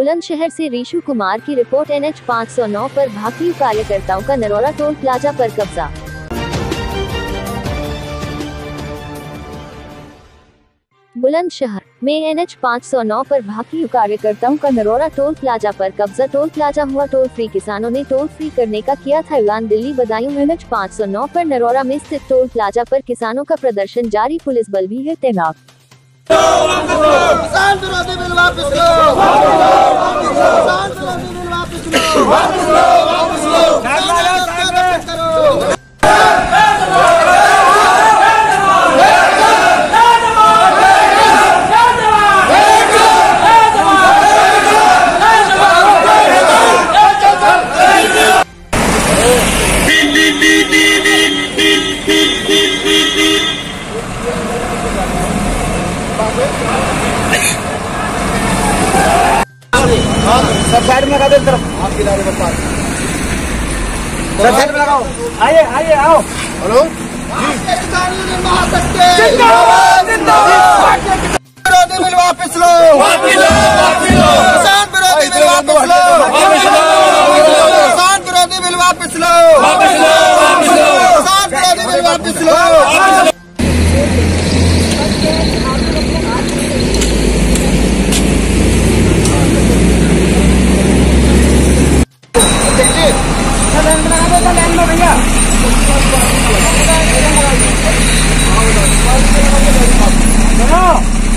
बुलंदशहर से रीशु कुमार की report. NH 509 पर भाकपा कार्यकर्ताओं का नरोरा टोल प्लाजा पर कब्जा। बुलंदशहर में NH 509 पर भाकपा कार्यकर्ताओं का नरोरा टोल प्लाजा पर कब्जा। टोल प्लाजा हुआ टोल फ्री। किसानों ने टोल फ्री करने का किया था ऐलान। दिल्ली बदायूं NH 509 पर नरोरा में स्थित टोल प्लाजा पर किसानों का प्रदर्शन जारी। पुलिस बल भी है तैनात। किसान विरोधी बिल वापस लो, किसान विरोधी बिल वापस लो, वापस लो। सब साइड में लगा दो, तरफ आपकी लारे पर पास सब साइड में लगाओ। आइए आइए आओ। हेलो जी, जिंदाबाद जिंदाबाद। विरोधी बिल वापस लो, किसान विरोधी बिल वापस लो, किसान विरोधी बिल वापस लो, किसान विरोधी बिल वापस लो। भैया